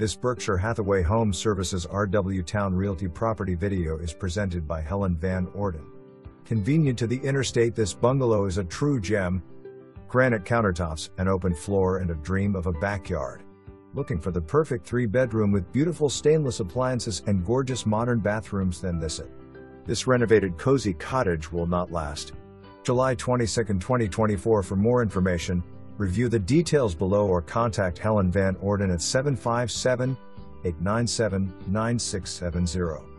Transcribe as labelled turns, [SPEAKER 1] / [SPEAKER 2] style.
[SPEAKER 1] This Berkshire Hathaway Home Services RW Towne Realty property video is presented by Helen Van Orden. Convenient to the interstate, this bungalow is a true gem. Granite countertops, an open floor, and a dream of a backyard. Looking for the perfect 3-bedroom with beautiful stainless appliances and gorgeous modern bathrooms? Then this renovated cozy cottage will not last. July 22, 2024. For more information, review the details below or contact Helen Van Orden at 757-897-9670.